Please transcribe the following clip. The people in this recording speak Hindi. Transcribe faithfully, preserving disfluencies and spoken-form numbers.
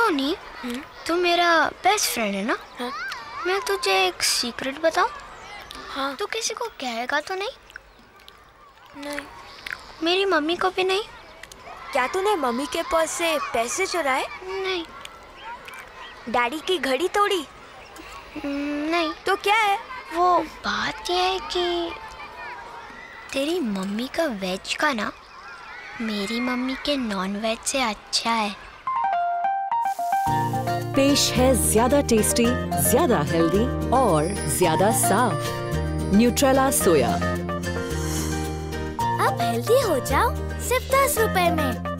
टोनी, तू मेरा बेस्ट फ्रेंड है ना? हाँ? मैं तुझे एक सीक्रेट बताऊं? हाँ? तू किसी को कहेगा तो नहीं? नहीं। मेरी मम्मी को भी नहीं? क्या तूने मम्मी के पर्स से पैसे चुराए? नहीं। डैडी की घड़ी तोड़ी? नहीं। तो क्या है? वो बात यह है कि तेरी मम्मी का वेज खाना मेरी मम्मी के नॉन वेज से अच्छा है। पेश है ज्यादा टेस्टी, ज्यादा हेल्दी और ज्यादा साफ न्यूट्रेला सोया। अब हेल्दी हो जाओ सिर्फ दस रुपए में।